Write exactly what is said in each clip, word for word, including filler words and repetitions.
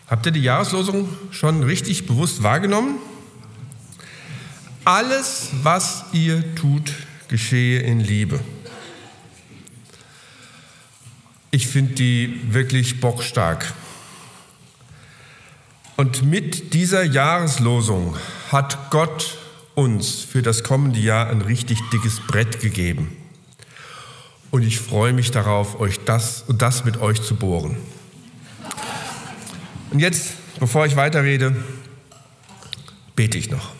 Habt ihr die Jahreslosung schon richtig bewusst wahrgenommen? Alles, was ihr tut, geschehe in Liebe. Ich finde die wirklich bockstark. Und mit dieser Jahreslosung hat Gott uns für das kommende Jahr ein richtig dickes Brett gegeben. Und ich freue mich darauf, euch das und das mit euch zu bohren. Und jetzt, bevor ich weiterrede, bete ich noch.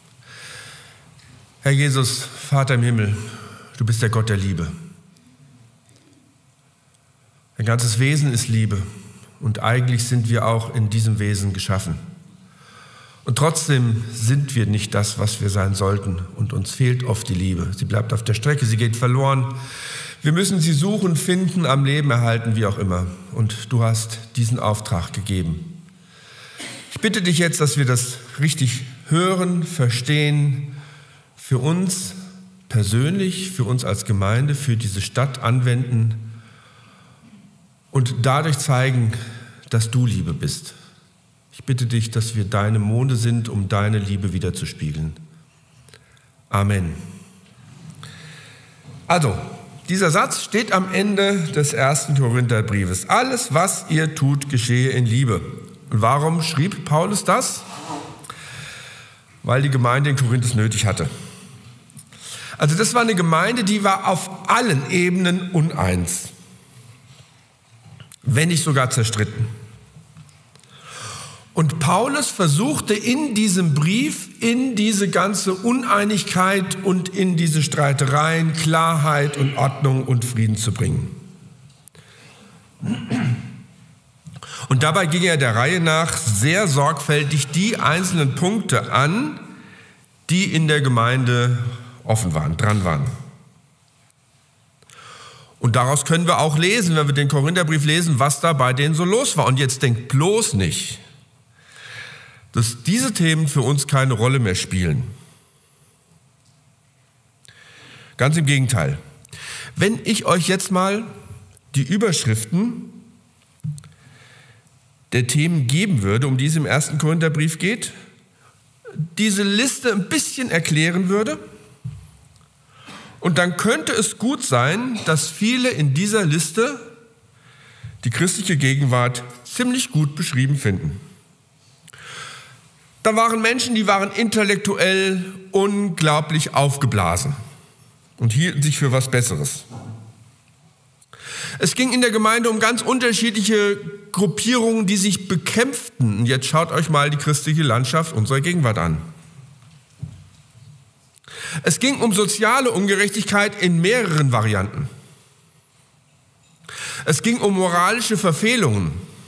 Herr Jesus, Vater im Himmel, du bist der Gott der Liebe. Dein ganzes Wesen ist Liebe und eigentlich sind wir auch in diesem Wesen geschaffen. Und trotzdem sind wir nicht das, was wir sein sollten und uns fehlt oft die Liebe. Sie bleibt auf der Strecke, sie geht verloren. Wir müssen sie suchen, finden, am Leben erhalten, wie auch immer. Und du hast diesen Auftrag gegeben. Ich bitte dich jetzt, dass wir das richtig hören, verstehen, für uns persönlich, für uns als Gemeinde, für diese Stadt anwenden und dadurch zeigen, dass du Liebe bist. Ich bitte dich, dass wir deine Monde sind, um deine Liebe widerzuspiegeln. Amen. Also, dieser Satz steht am Ende des ersten Korintherbriefes. Alles, was ihr tut, geschehe in Liebe. Und warum schrieb Paulus das? Weil die Gemeinde in Korinth es nötig hatte. Also das war eine Gemeinde, die war auf allen Ebenen uneins, wenn nicht sogar zerstritten. Und Paulus versuchte in diesem Brief, in diese ganze Uneinigkeit und in diese Streitereien Klarheit und Ordnung und Frieden zu bringen. Und dabei ging er der Reihe nach sehr sorgfältig die einzelnen Punkte an, die in der Gemeinde offen waren, dran waren. Und daraus können wir auch lesen, wenn wir den Korintherbrief lesen, was da bei denen so los war. Und jetzt denkt bloß nicht, dass diese Themen für uns keine Rolle mehr spielen. Ganz im Gegenteil. Wenn ich euch jetzt mal die Überschriften der Themen geben würde, um die es im ersten Korintherbrief geht, diese Liste ein bisschen erklären würde, und dann könnte es gut sein, dass viele in dieser Liste die christliche Gegenwart ziemlich gut beschrieben finden. Da waren Menschen, die waren intellektuell unglaublich aufgeblasen und hielten sich für was Besseres. Es ging in der Gemeinde um ganz unterschiedliche Gruppierungen, die sich bekämpften. Und jetzt schaut euch mal die christliche Landschaft unserer Gegenwart an. Es ging um soziale Ungerechtigkeit in mehreren Varianten. Es ging um moralische Verfehlungen.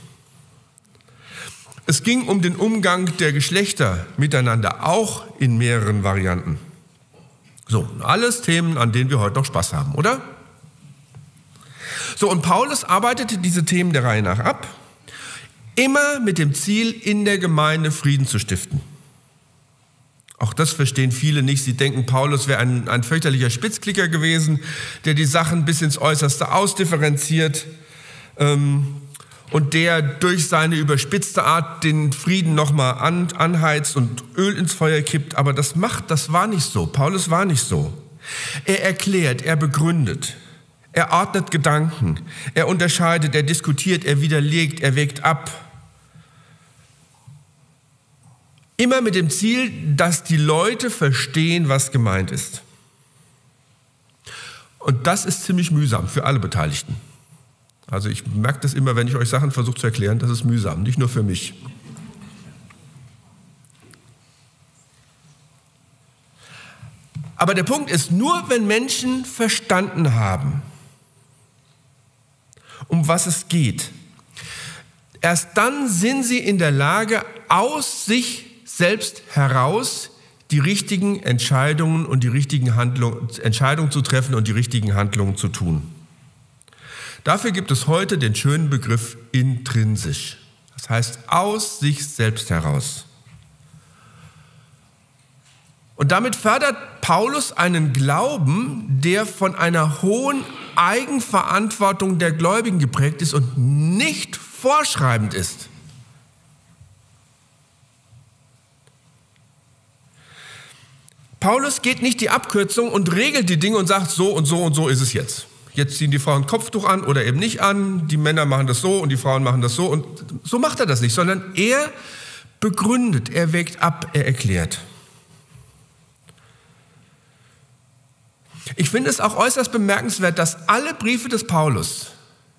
Es ging um den Umgang der Geschlechter miteinander, auch in mehreren Varianten. So, alles Themen, an denen wir heute noch Spaß haben, oder? So, und Paulus arbeitete diese Themen der Reihe nach ab, immer mit dem Ziel, in der Gemeinde Frieden zu stiften. Auch das verstehen viele nicht. Sie denken, Paulus wäre ein, ein fürchterlicher Spitzklicker gewesen, der die Sachen bis ins Äußerste ausdifferenziert ähm, und der durch seine überspitzte Art den Frieden nochmal an, anheizt und Öl ins Feuer kippt. Aber das macht, das war nicht so. Paulus war nicht so. Er erklärt, er begründet, er ordnet Gedanken, er unterscheidet, er diskutiert, er widerlegt, er wägt ab. Immer mit dem Ziel, dass die Leute verstehen, was gemeint ist. Und das ist ziemlich mühsam für alle Beteiligten. Also ich merke das immer, wenn ich euch Sachen versuche zu erklären, das ist mühsam, nicht nur für mich. Aber der Punkt ist, nur wenn Menschen verstanden haben, um was es geht, erst dann sind sie in der Lage, aus sich selbst heraus die richtigen Entscheidungen und die richtigen Handlungen, Entscheidungen zu treffen und die richtigen Handlungen zu tun. Dafür gibt es heute den schönen Begriff intrinsisch. Das heißt, aus sich selbst heraus. Und damit fördert Paulus einen Glauben, der von einer hohen Eigenverantwortung der Gläubigen geprägt ist und nicht vorschreibend ist. Paulus geht nicht die Abkürzung und regelt die Dinge und sagt, so und so und so ist es jetzt. Jetzt ziehen die Frauen Kopftuch an oder eben nicht an, die Männer machen das so und die Frauen machen das so. Und so macht er das nicht, sondern er begründet, er wägt ab, er erklärt. Ich finde es auch äußerst bemerkenswert, dass alle Briefe des Paulus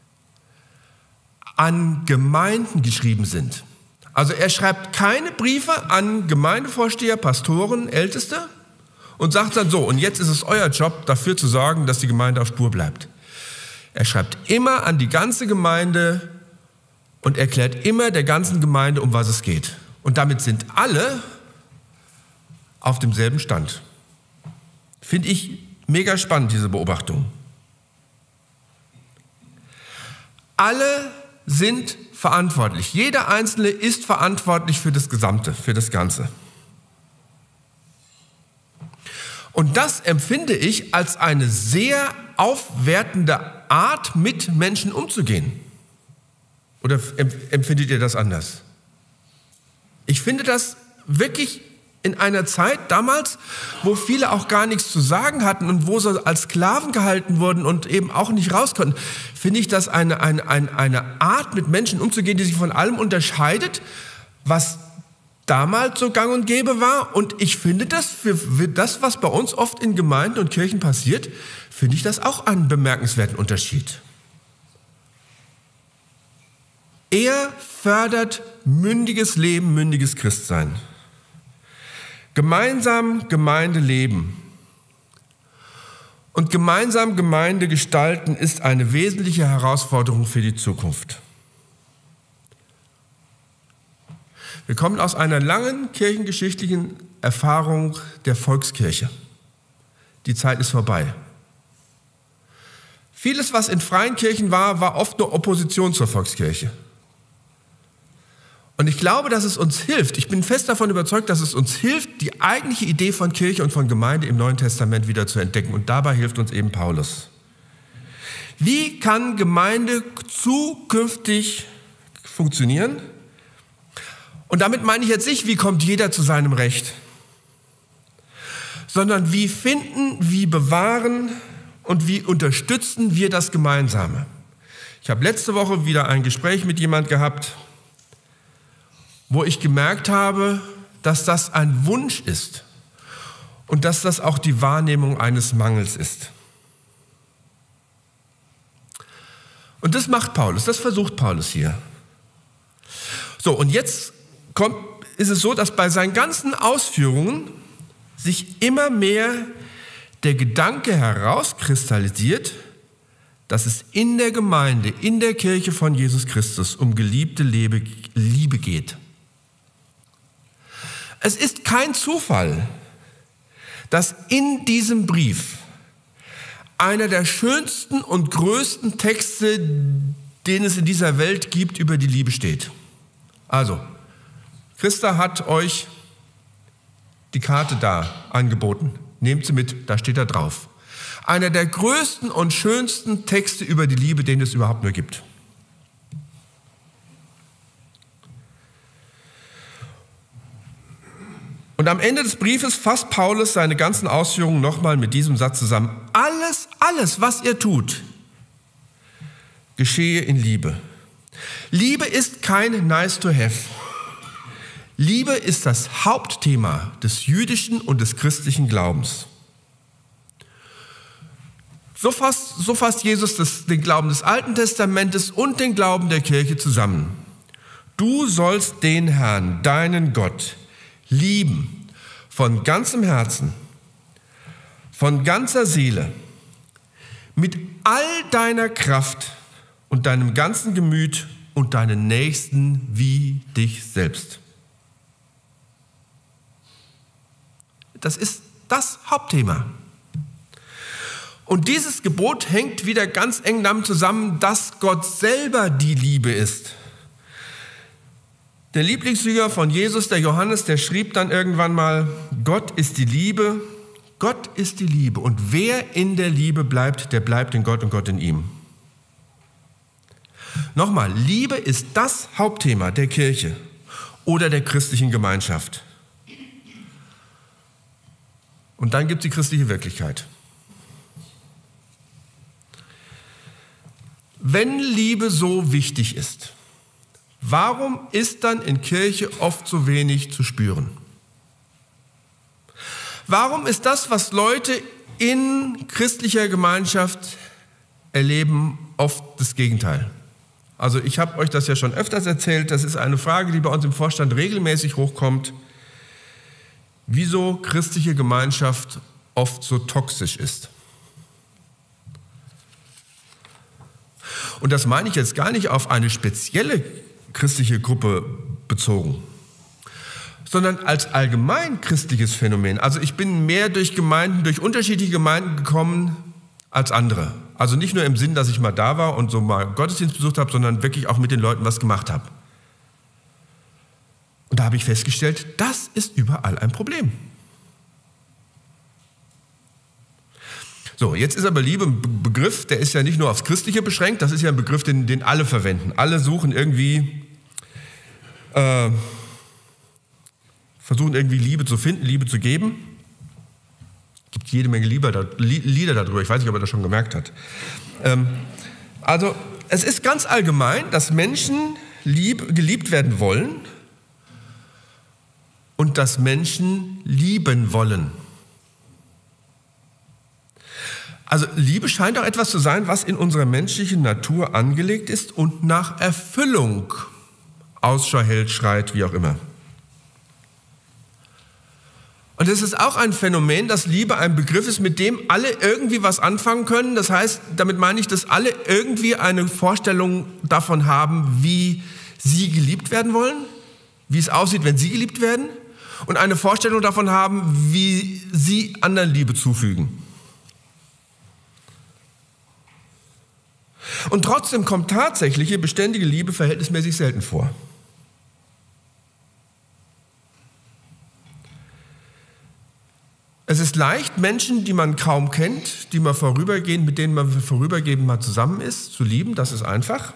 an Gemeinden geschrieben sind. Also er schreibt keine Briefe an Gemeindevorsteher, Pastoren, Älteste und sagt dann so, und jetzt ist es euer Job, dafür zu sorgen, dass die Gemeinde auf Spur bleibt. Er schreibt immer an die ganze Gemeinde und erklärt immer der ganzen Gemeinde, um was es geht. Und damit sind alle auf demselben Stand. Finde ich mega spannend, diese Beobachtung. Alle sind verantwortlich. Jeder Einzelne ist verantwortlich für das Gesamte, für das Ganze. Und das empfinde ich als eine sehr aufwertende Art, mit Menschen umzugehen. Oder empfindet ihr das anders? Ich finde das wirklich in einer Zeit damals, wo viele auch gar nichts zu sagen hatten und wo sie als Sklaven gehalten wurden und eben auch nicht raus konnten, finde ich das eine, eine, eine, eine Art, mit Menschen umzugehen, die sich von allem unterscheidet, was damals so gang und gäbe war. Und ich finde das, für, für das, was bei uns oft in Gemeinden und Kirchen passiert, finde ich das auch einen bemerkenswerten Unterschied. Er fördert mündiges Leben, mündiges Christsein. Gemeinsam Gemeinde leben und gemeinsam Gemeinde gestalten ist eine wesentliche Herausforderung für die Zukunft. Wir kommen aus einer langen kirchengeschichtlichen Erfahrung der Volkskirche. Die Zeit ist vorbei. Vieles, was in freien Kirchen war, war oft nur Opposition zur Volkskirche. Und ich glaube, dass es uns hilft, ich bin fest davon überzeugt, dass es uns hilft, die eigentliche Idee von Kirche und von Gemeinde im Neuen Testament wieder zu entdecken. Und dabei hilft uns eben Paulus. Wie kann Gemeinde zukünftig funktionieren? Und damit meine ich jetzt nicht, wie kommt jeder zu seinem Recht, sondern wie finden, wie bewahren und wie unterstützen wir das Gemeinsame. Ich habe letzte Woche wieder ein Gespräch mit jemand gehabt, wo ich gemerkt habe, dass das ein Wunsch ist und dass das auch die Wahrnehmung eines Mangels ist. Und das macht Paulus, das versucht Paulus hier. So, und jetzt kommt, ist es so, dass bei seinen ganzen Ausführungen sich immer mehr der Gedanke herauskristallisiert, dass es in der Gemeinde, in der Kirche von Jesus Christus um geliebte Liebe geht. Es ist kein Zufall, dass in diesem Brief einer der schönsten und größten Texte, den es in dieser Welt gibt, über die Liebe steht. Also, Christa hat euch die Karte da angeboten. Nehmt sie mit, da steht da drauf. Einer der größten und schönsten Texte über die Liebe, den es überhaupt nur gibt. Und am Ende des Briefes fasst Paulus seine ganzen Ausführungen nochmal mit diesem Satz zusammen. Alles, alles, was ihr tut, geschehe in Liebe. Liebe ist kein nice to have. Liebe ist das Hauptthema des jüdischen und des christlichen Glaubens. So fasst, so fasst Jesus das, den Glauben des Alten Testamentes und den Glauben der Kirche zusammen. Du sollst den Herrn, deinen Gott, lieben, von ganzem Herzen, von ganzer Seele, mit all deiner Kraft und deinem ganzen Gemüt und deinen Nächsten wie dich selbst. Das ist das Hauptthema. Und dieses Gebot hängt wieder ganz eng damit zusammen, dass Gott selber die Liebe ist. Der Lieblingsjünger von Jesus, der Johannes, der schrieb dann irgendwann mal, Gott ist die Liebe, Gott ist die Liebe. Und wer in der Liebe bleibt, der bleibt in Gott und Gott in ihm. Nochmal, Liebe ist das Hauptthema der Kirche oder der christlichen Gemeinschaft. Und dann gibt es die christliche Wirklichkeit. Wenn Liebe so wichtig ist, warum ist dann in Kirche oft so wenig zu spüren? Warum ist das, was Leute in christlicher Gemeinschaft erleben, oft das Gegenteil? Also ich habe euch das ja schon öfters erzählt, das ist eine Frage, die bei uns im Vorstand regelmäßig hochkommt, wieso christliche Gemeinschaft oft so toxisch ist. Und das meine ich jetzt gar nicht auf eine spezielle christliche Gruppe bezogen, sondern als allgemein christliches Phänomen. Also ich bin mehr durch Gemeinden, durch unterschiedliche Gemeinden gekommen als andere. Also nicht nur im Sinn, dass ich mal da war und so mal Gottesdienst besucht habe, sondern wirklich auch mit den Leuten was gemacht habe. Und da habe ich festgestellt, das ist überall ein Problem. So, jetzt ist aber Liebe ein Begriff, der ist ja nicht nur aufs Christliche beschränkt, das ist ja ein Begriff, den, den alle verwenden. Alle suchen irgendwie, äh, versuchen irgendwie Liebe zu finden, Liebe zu geben. Es gibt jede Menge Lieder darüber, ich weiß nicht, ob er das schon gemerkt hat. Ähm, also, es ist ganz allgemein, dass Menschen lieb, geliebt werden wollen und dass Menschen lieben wollen. Also Liebe scheint auch etwas zu sein, was in unserer menschlichen Natur angelegt ist und nach Erfüllung Ausschau hält, schreit, wie auch immer. Und es ist auch ein Phänomen, dass Liebe ein Begriff ist, mit dem alle irgendwie was anfangen können. Das heißt, damit meine ich, dass alle irgendwie eine Vorstellung davon haben, wie sie geliebt werden wollen, wie es aussieht, wenn sie geliebt werden, und eine Vorstellung davon haben, wie sie anderen Liebe zufügen. Und trotzdem kommt tatsächliche, beständige Liebe verhältnismäßig selten vor. Es ist leicht, Menschen, die man kaum kennt, die man vorübergehend, mit denen man vorübergehend mal zusammen ist, zu lieben. Das ist einfach.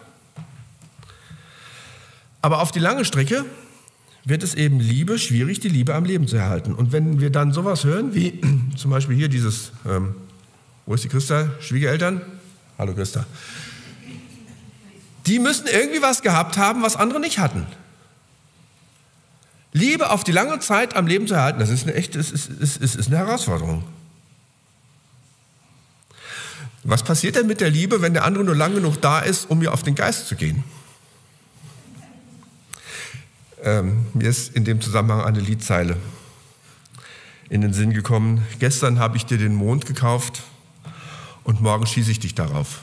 Aber auf die lange Strecke wird es eben Liebe schwierig, die Liebe am Leben zu erhalten. Und wenn wir dann sowas hören, wie zum Beispiel hier dieses, ähm, wo ist die Christa? Schwiegereltern? Hallo Christa. Die müssen irgendwie was gehabt haben, was andere nicht hatten. Liebe auf die lange Zeit am Leben zu erhalten, das ist eine echte, ist, ist, ist, ist eine Herausforderung. Was passiert denn mit der Liebe, wenn der andere nur lang genug da ist, um mir auf den Geist zu gehen? Ähm, mir ist in dem Zusammenhang eine Liedzeile in den Sinn gekommen. Gestern habe ich dir den Mond gekauft und morgen schieße ich dich darauf.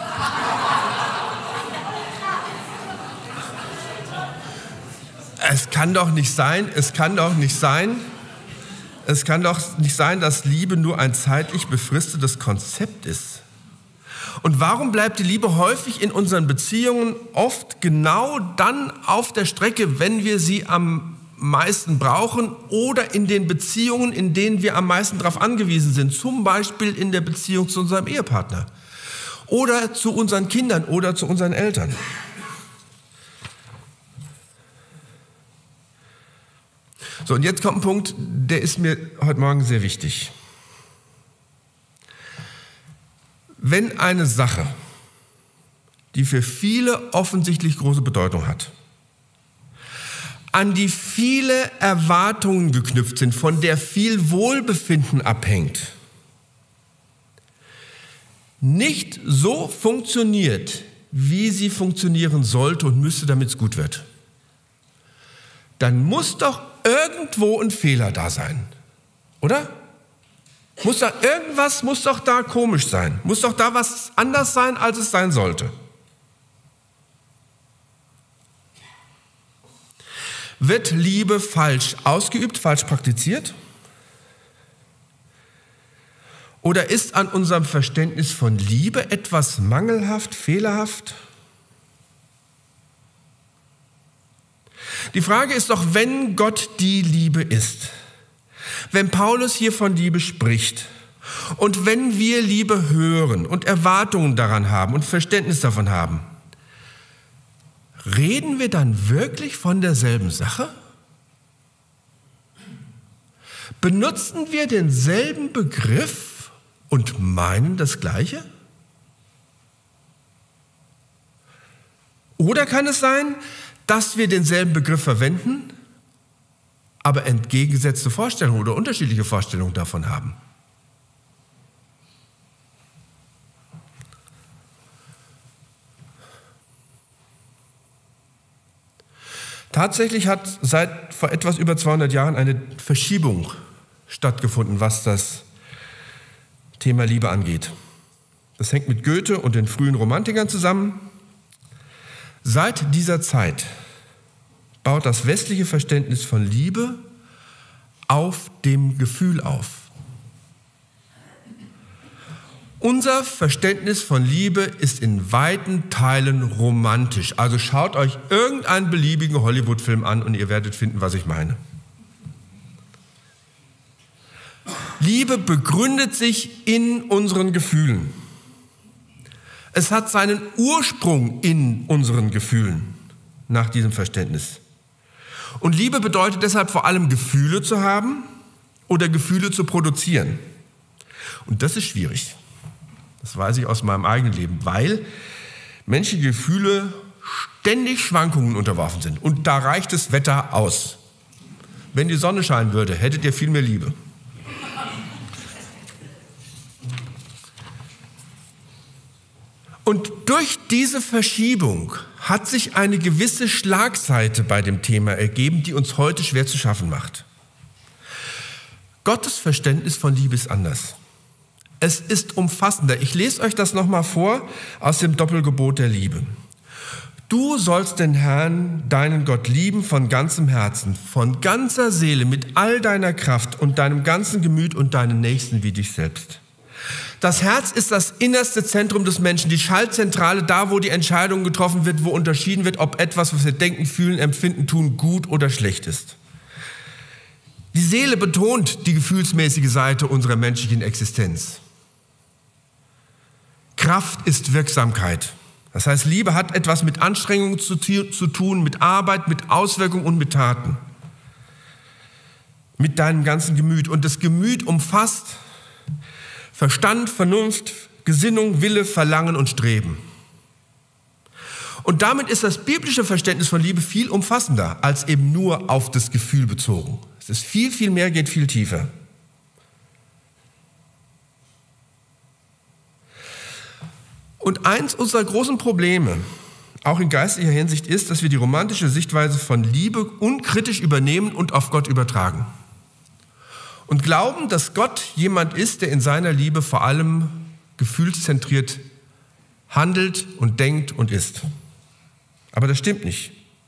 Es kann doch nicht sein, es kann doch nicht sein, es kann doch nicht sein, dass Liebe nur ein zeitlich befristetes Konzept ist. Und warum bleibt die Liebe häufig in unseren Beziehungen oft genau dann auf der Strecke, wenn wir sie am meisten brauchen, oder in den Beziehungen, in denen wir am meisten darauf angewiesen sind, zum Beispiel in der Beziehung zu unserem Ehepartner oder zu unseren Kindern oder zu unseren Eltern? So, und jetzt kommt ein Punkt, der ist mir heute Morgen sehr wichtig. Wenn eine Sache, die für viele offensichtlich große Bedeutung hat, an die viele Erwartungen geknüpft sind, von der viel Wohlbefinden abhängt, nicht so funktioniert, wie sie funktionieren sollte und müsste, damit es gut wird, dann muss doch irgendwo ein Fehler da sein, oder? Muss da irgendwas, muss doch da komisch sein, muss doch da was anders sein, als es sein sollte. Wird Liebe falsch ausgeübt, falsch praktiziert? Oder ist an unserem Verständnis von Liebe etwas mangelhaft, fehlerhaft? Die Frage ist doch, wenn Gott die Liebe ist, wenn Paulus hier von Liebe spricht und wenn wir Liebe hören und Erwartungen daran haben und Verständnis davon haben, reden wir dann wirklich von derselben Sache? Benutzen wir denselben Begriff und meinen das Gleiche? Oder kann es sein, dass wir denselben Begriff verwenden, aber entgegengesetzte Vorstellungen oder unterschiedliche Vorstellungen davon haben? Tatsächlich hat seit vor etwas über zweihundert Jahren eine Verschiebung stattgefunden, was das Thema Liebe angeht. Das hängt mit Goethe und den frühen Romantikern zusammen. Seit dieser Zeit baut das westliche Verständnis von Liebe auf dem Gefühl auf. Unser Verständnis von Liebe ist in weiten Teilen romantisch. Also schaut euch irgendeinen beliebigen Hollywood-Film an und ihr werdet finden, was ich meine. Liebe begründet sich in unseren Gefühlen. Es hat seinen Ursprung in unseren Gefühlen, nach diesem Verständnis. Und Liebe bedeutet deshalb vor allem Gefühle zu haben oder Gefühle zu produzieren. Und das ist schwierig. Das weiß ich aus meinem eigenen Leben, weil menschliche Gefühle ständig Schwankungen unterworfen sind. Und da reicht das Wetter aus. Wenn die Sonne scheinen würde, hättet ihr viel mehr Liebe. Und durch diese Verschiebung hat sich eine gewisse Schlagseite bei dem Thema ergeben, die uns heute schwer zu schaffen macht. Gottes Verständnis von Liebe ist anders. Es ist umfassender. Ich lese euch das nochmal vor aus dem Doppelgebot der Liebe. Du sollst den Herrn, deinen Gott, lieben von ganzem Herzen, von ganzer Seele, mit all deiner Kraft und deinem ganzen Gemüt und deinen Nächsten wie dich selbst. Das Herz ist das innerste Zentrum des Menschen, die Schaltzentrale, da wo die Entscheidung getroffen wird, wo unterschieden wird, ob etwas, was wir denken, fühlen, empfinden, tun, gut oder schlecht ist. Die Seele betont die gefühlsmäßige Seite unserer menschlichen Existenz. Kraft ist Wirksamkeit. Das heißt, Liebe hat etwas mit Anstrengung zu, zu tun, mit Arbeit, mit Auswirkung und mit Taten. Mit deinem ganzen Gemüt. Und das Gemüt umfasst Verstand, Vernunft, Gesinnung, Wille, Verlangen und Streben. Und damit ist das biblische Verständnis von Liebe viel umfassender als eben nur auf das Gefühl bezogen. Es ist viel, viel mehr, geht viel tiefer. Und eins unserer großen Probleme, auch in geistlicher Hinsicht, ist, dass wir die romantische Sichtweise von Liebe unkritisch übernehmen und auf Gott übertragen. Und glauben, dass Gott jemand ist, der in seiner Liebe vor allem gefühlszentriert handelt und denkt und ist. Aber das stimmt nicht.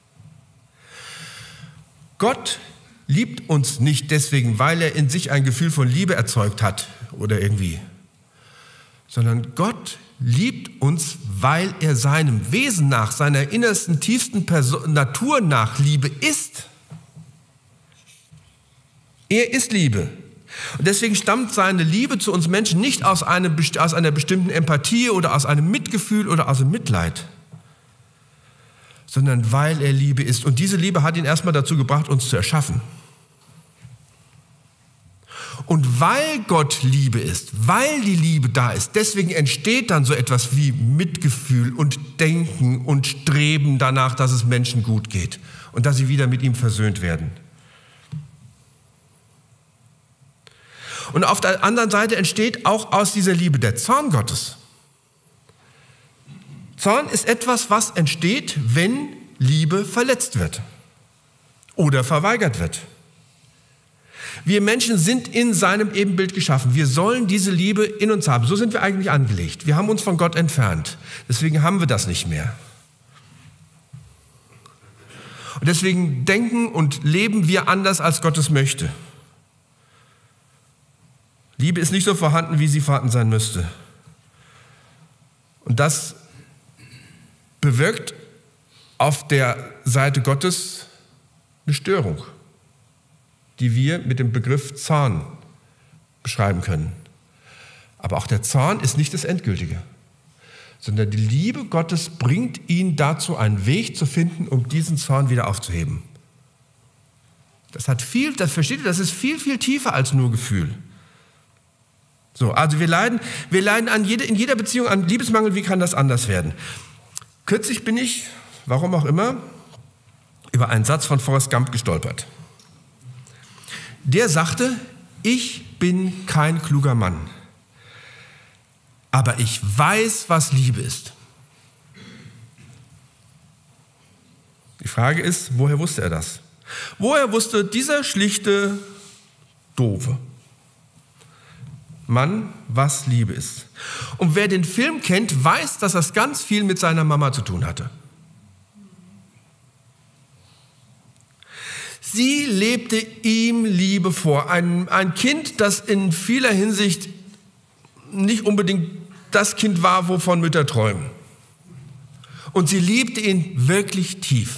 Gott liebt uns nicht deswegen, weil er in sich ein Gefühl von Liebe erzeugt hat oder irgendwie, sondern Gott liebt uns, weil er seinem Wesen nach, seiner innersten, tiefsten Person, Natur nach Liebe ist. Er ist Liebe. Und deswegen stammt seine Liebe zu uns Menschen nicht aus, einem, aus einer bestimmten Empathie oder aus einem Mitgefühl oder aus einem Mitleid, sondern weil er Liebe ist. Und diese Liebe hat ihn erstmal dazu gebracht, uns zu erschaffen. Und weil Gott Liebe ist, weil die Liebe da ist, deswegen entsteht dann so etwas wie Mitgefühl und Denken und Streben danach, dass es Menschen gut geht und dass sie wieder mit ihm versöhnt werden. Und auf der anderen Seite entsteht auch aus dieser Liebe der Zorn Gottes. Zorn ist etwas, was entsteht, wenn Liebe verletzt wird oder verweigert wird. Wir Menschen sind in seinem Ebenbild geschaffen. Wir sollen diese Liebe in uns haben. So sind wir eigentlich angelegt. Wir haben uns von Gott entfernt. Deswegen haben wir das nicht mehr. Und deswegen denken und leben wir anders, als Gott es möchte. Liebe ist nicht so vorhanden, wie sie vorhanden sein müsste. Und das bewirkt auf der Seite Gottes eine Störung, die wir mit dem Begriff Zorn beschreiben können. Aber auch der Zorn ist nicht das Endgültige, sondern die Liebe Gottes bringt ihn dazu, einen Weg zu finden, um diesen Zorn wieder aufzuheben. Das hat viel, das versteht ihr, das ist viel, viel tiefer als nur Gefühl. So, also wir leiden, wir leiden an jede, in jeder Beziehung an Liebesmangel. Wie kann das anders werden? Kürzlich bin ich, warum auch immer, über einen Satz von Forrest Gump gestolpert. Der sagte, ich bin kein kluger Mann, aber ich weiß, was Liebe ist. Die Frage ist, woher wusste er das? Woher wusste dieser schlichte, doofe Mann, was Liebe ist? Und wer den Film kennt, weiß, dass das ganz viel mit seiner Mama zu tun hatte. Sie lebte ihm Liebe vor. Ein, ein Kind, das in vieler Hinsicht nicht unbedingt das Kind war, wovon Mütter träumen. Und sie liebte ihn wirklich tief.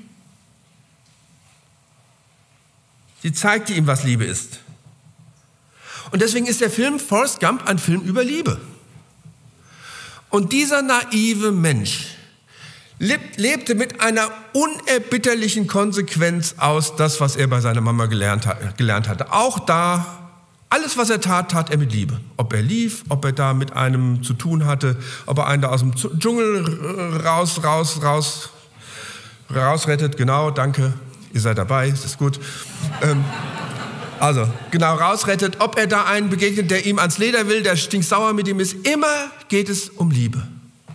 Sie zeigte ihm, was Liebe ist. Und deswegen ist der Film Forrest Gump ein Film über Liebe. Und dieser naive Mensch lebte mit einer unerbitterlichen Konsequenz aus, das, was er bei seiner Mama gelernt, gelernt hatte. Auch da, alles, was er tat, tat er mit Liebe. Ob er lief, ob er da mit einem zu tun hatte, ob er einen da aus dem Dschungel raus, raus, raus, rausrettet. Genau, danke, ihr seid dabei, das ist gut. Ähm, also, genau, rausrettet, ob er da einen begegnet, der ihm ans Leder will, der stinksauer mit ihm ist. Immer geht es um Liebe.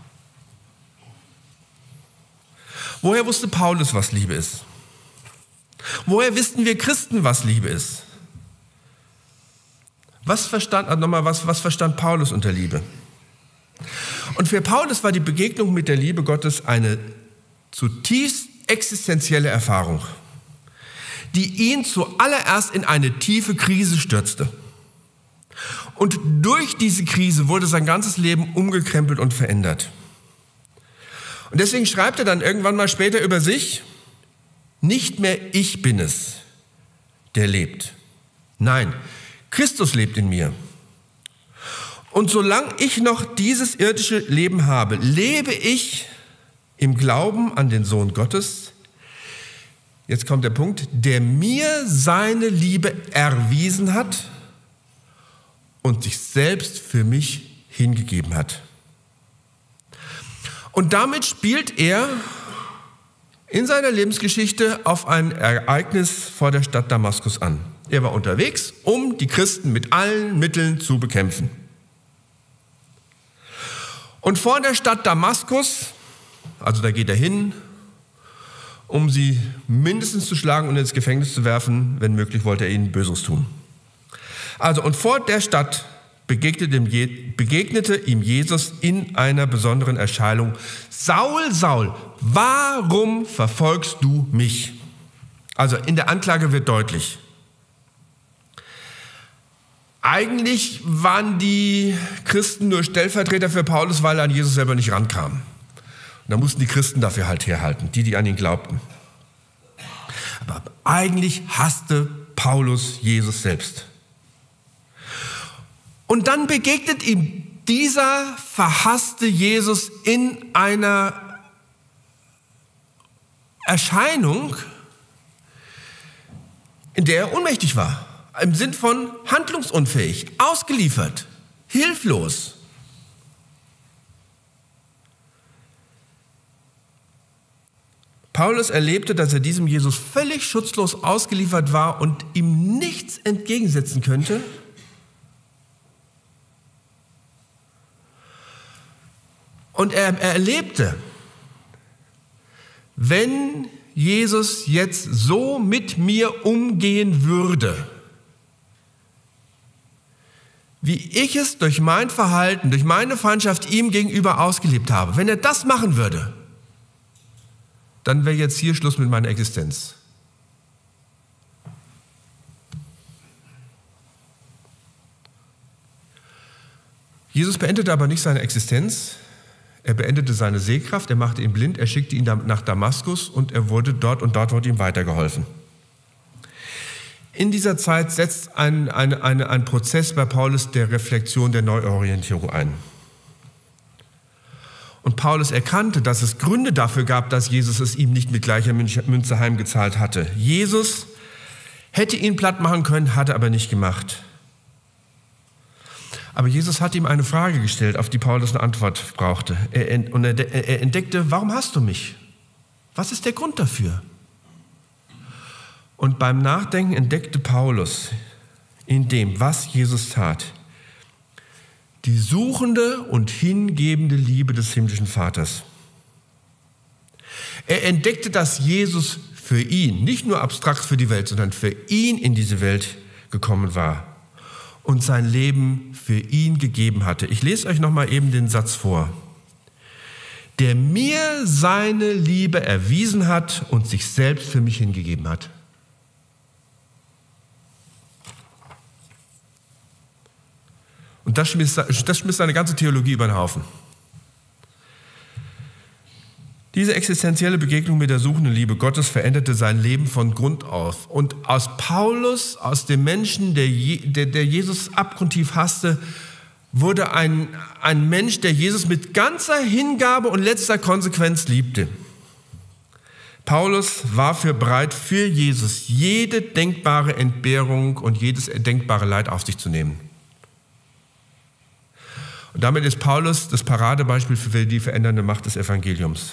Woher wusste Paulus, was Liebe ist? Woher wissen wir Christen, was Liebe ist? Was verstand, also nochmal, was, was verstand Paulus unter Liebe? Und für Paulus war die Begegnung mit der Liebe Gottes eine zutiefst existenzielle Erfahrung, die ihn zuallererst in eine tiefe Krise stürzte. Und durch diese Krise wurde sein ganzes Leben umgekrempelt und verändert. Und deswegen schreibt er dann irgendwann mal später über sich, nicht mehr ich bin es, der lebt. Nein, Christus lebt in mir. Und solange ich noch dieses irdische Leben habe, lebe ich im Glauben an den Sohn Gottes. Jetzt kommt der Punkt, der mir seine Liebe erwiesen hat und sich selbst für mich hingegeben hat. Und damit spielt er in seiner Lebensgeschichte auf ein Ereignis vor der Stadt Damaskus an. Er war unterwegs, um die Christen mit allen Mitteln zu bekämpfen. Und vor der Stadt Damaskus, also da geht er hin, um sie mindestens zu schlagen und ins Gefängnis zu werfen, wenn möglich wollte er ihnen Böses tun. Also und vor der Stadt begegnete ihm, begegnete ihm Jesus in einer besonderen Erscheinung. Saul, Saul, warum verfolgst du mich? Also in der Anklage wird deutlich. Eigentlich waren die Christen nur Stellvertreter für Paulus, weil er an Jesus selber nicht rankam. Und da mussten die Christen dafür halt herhalten, die, die an ihn glaubten. Aber eigentlich hasste Paulus Jesus selbst. Und dann begegnet ihm dieser verhasste Jesus in einer Erscheinung, in der er ohnmächtig war. Im Sinn von handlungsunfähig, ausgeliefert, hilflos. Paulus erlebte, dass er diesem Jesus völlig schutzlos ausgeliefert war und ihm nichts entgegensetzen könnte. Und er, er erlebte, wenn Jesus jetzt so mit mir umgehen würde, wie ich es durch mein Verhalten, durch meine Feindschaft ihm gegenüber ausgelebt habe, wenn er das machen würde, dann wäre jetzt hier Schluss mit meiner Existenz. Jesus beendete aber nicht seine Existenz. Er beendete seine Sehkraft, er machte ihn blind, er schickte ihn nach Damaskus und er wurde dort und dort wurde ihm weitergeholfen. In dieser Zeit setzt ein, ein, ein, ein Prozess bei Paulus der Reflexion, der Neuorientierung ein. Und Paulus erkannte, dass es Gründe dafür gab, dass Jesus es ihm nicht mit gleicher Münze heimgezahlt hatte. Jesus hätte ihn platt machen können, hat er aber nicht gemacht. Aber Jesus hat ihm eine Frage gestellt, auf die Paulus eine Antwort brauchte. Er, und er, er entdeckte, warum hast du mich? Was ist der Grund dafür? Und beim Nachdenken entdeckte Paulus in dem, was Jesus tat, die suchende und hingebende Liebe des himmlischen Vaters. Er entdeckte, dass Jesus für ihn, nicht nur abstrakt für die Welt, sondern für ihn in diese Welt gekommen war und sein Leben für ihn gegeben hatte. Ich lese euch noch mal eben den Satz vor. Der mir seine Liebe erwiesen hat und sich selbst für mich hingegeben hat. Und das schmiss, das schmiss seine ganze Theologie über den Haufen. Diese existenzielle Begegnung mit der suchenden Liebe Gottes veränderte sein Leben von Grund auf. Und aus Paulus, aus dem Menschen, der, der, der Jesus abgrundtief hasste, wurde ein, ein Mensch, der Jesus mit ganzer Hingabe und letzter Konsequenz liebte. Paulus war für bereit, für Jesus jede denkbare Entbehrung und jedes denkbare Leid auf sich zu nehmen. Und damit ist Paulus das Paradebeispiel für die verändernde Macht des Evangeliums.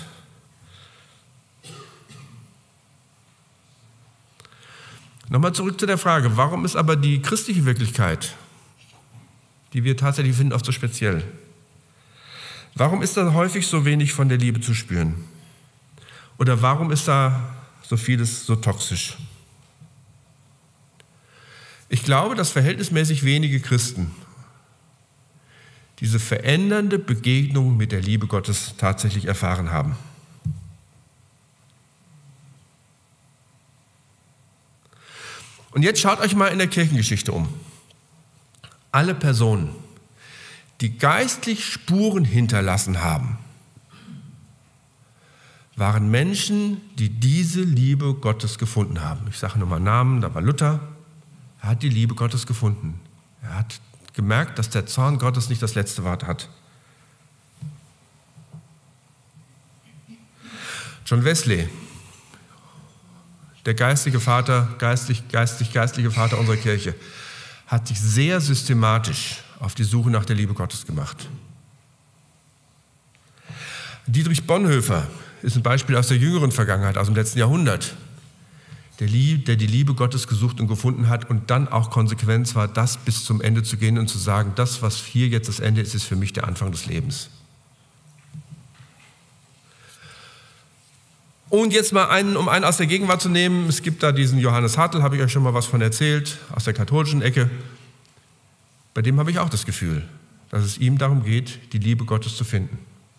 Nochmal zurück zu der Frage, warum ist aber die christliche Wirklichkeit, die wir tatsächlich finden, oft so speziell? Warum ist da häufig so wenig von der Liebe zu spüren? Oder warum ist da so vieles so toxisch? Ich glaube, dass verhältnismäßig wenige Christen diese verändernde Begegnung mit der Liebe Gottes tatsächlich erfahren haben. Und jetzt schaut euch mal in der Kirchengeschichte um. Alle Personen, die geistlich Spuren hinterlassen haben, waren Menschen, die diese Liebe Gottes gefunden haben. Ich sage nur mal Namen, da war Luther. Er hat die Liebe Gottes gefunden. Er hat gemerkt, dass der Zorn Gottes nicht das letzte Wort hat. John Wesley, der geistige Vater, geistlich, geistlich, geistliche Vater unserer Kirche, hat sich sehr systematisch auf die Suche nach der Liebe Gottes gemacht. Dietrich Bonhoeffer ist ein Beispiel aus der jüngeren Vergangenheit, aus dem letzten Jahrhundert, der, der die Liebe Gottes gesucht und gefunden hat und dann auch Konsequenz war, das bis zum Ende zu gehen und zu sagen, das, was hier jetzt das Ende ist, ist für mich der Anfang des Lebens. Und jetzt mal einen, um einen aus der Gegenwart zu nehmen, es gibt da diesen Johannes Hartl, habe ich euch schon mal was von erzählt, aus der katholischen Ecke. Bei dem habe ich auch das Gefühl, dass es ihm darum geht, die Liebe Gottes zu finden.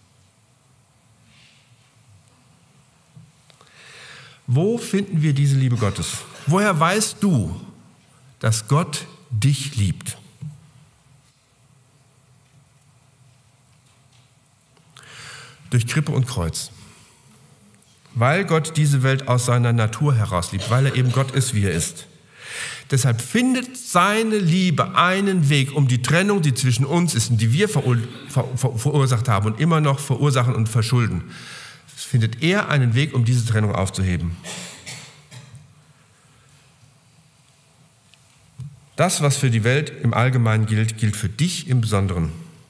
Wo finden wir diese Liebe Gottes? Woher weißt du, dass Gott dich liebt? Durch Krippe und Kreuz. Weil Gott diese Welt aus seiner Natur heraus liebt, weil er eben Gott ist, wie er ist. Deshalb findet seine Liebe einen Weg, um die Trennung, die zwischen uns ist und die wir verursacht haben und immer noch verursachen und verschulden, findet er einen Weg, um diese Trennung aufzuheben. Das, was für die Welt im Allgemeinen gilt, gilt für dich im Besonderen.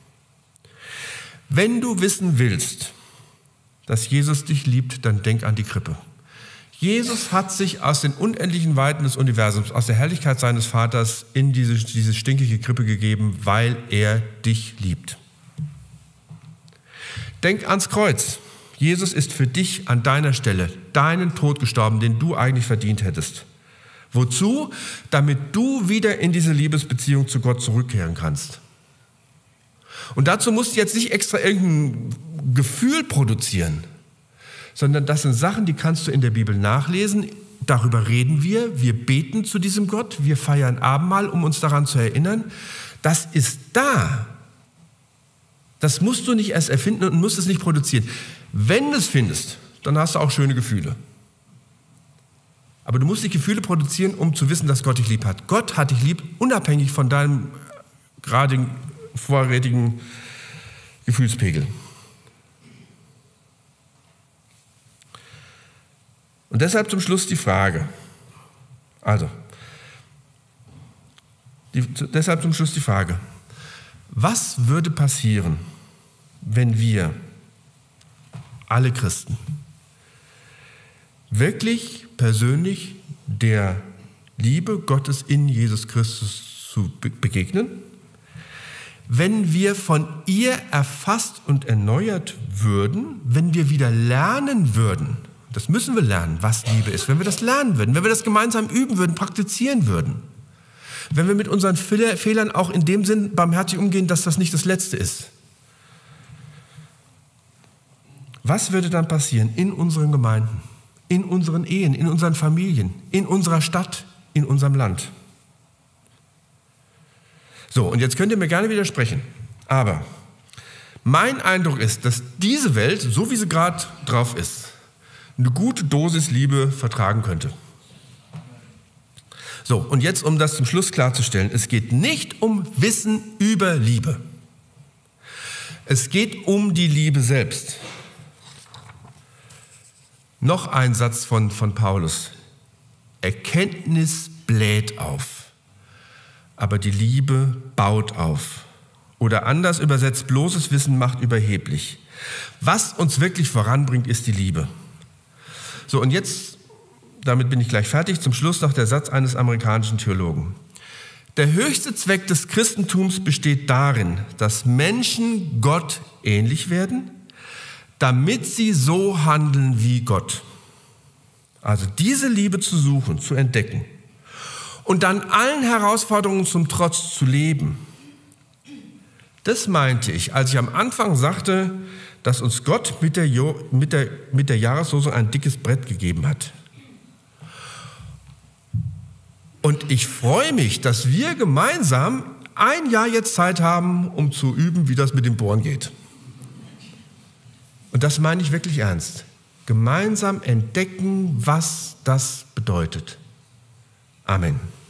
Wenn du wissen willst, dass Jesus dich liebt, dann denk an die Krippe. Jesus hat sich aus den unendlichen Weiten des Universums, aus der Herrlichkeit seines Vaters in diese, diese stinkige Krippe gegeben, weil er dich liebt. Denk ans Kreuz. Jesus ist für dich an deiner Stelle, deinen Tod gestorben, den du eigentlich verdient hättest. Wozu? Damit du wieder in diese Liebesbeziehung zu Gott zurückkehren kannst. Und dazu musst du jetzt nicht extra irgendein Gefühl produzieren, sondern das sind Sachen, die kannst du in der Bibel nachlesen. Darüber reden wir, wir beten zu diesem Gott, wir feiern Abendmahl, um uns daran zu erinnern. Das ist da. Das musst du nicht erst erfinden und musst es nicht produzieren. Wenn du es findest, dann hast du auch schöne Gefühle. Aber du musst die Gefühle produzieren, um zu wissen, dass Gott dich lieb hat. Gott hat dich lieb, unabhängig von deinem gerade vorrätigen Gefühlspegel. Und deshalb zum Schluss die Frage. Also, Die, deshalb zum Schluss die Frage, was würde passieren, wenn wir, alle Christen, wirklich persönlich der Liebe Gottes in Jesus Christus zu begegnen, wenn wir von ihr erfasst und erneuert würden, wenn wir wieder lernen würden, das müssen wir lernen, was Liebe ist, wenn wir das lernen würden, wenn wir das gemeinsam üben würden, praktizieren würden, wenn wir mit unseren Fehlern auch in dem Sinn barmherzig umgehen, dass das nicht das Letzte ist. Was würde dann passieren in unseren Gemeinden, in unseren Ehen, in unseren Familien, in unserer Stadt, in unserem Land? So, und jetzt könnt ihr mir gerne widersprechen, aber mein Eindruck ist, dass diese Welt, so wie sie gerade drauf ist, eine gute Dosis Liebe vertragen könnte. So, und jetzt, um das zum Schluss klarzustellen, es geht nicht um Wissen über Liebe. Es geht um die Liebe selbst. Noch ein Satz von, von Paulus. Erkenntnis bläht auf, aber die Liebe baut auf. Oder anders übersetzt, bloßes Wissen macht überheblich. Was uns wirklich voranbringt, ist die Liebe. So, und jetzt, damit bin ich gleich fertig, zum Schluss noch der Satz eines amerikanischen Theologen. Der höchste Zweck des Christentums besteht darin, dass Menschen Gott ähnlich werden, damit sie so handeln wie Gott. Also diese Liebe zu suchen, zu entdecken und dann allen Herausforderungen zum Trotz zu leben. Das meinte ich, als ich am Anfang sagte, dass uns Gott mit der, jo- mit der, mit der Jahreslosung ein dickes Brett gegeben hat. Und ich freue mich, dass wir gemeinsam ein Jahr jetzt Zeit haben, um zu üben, wie das mit dem Bohren geht. Und das meine ich wirklich ernst. Gemeinsam entdecken, was das bedeutet. Amen.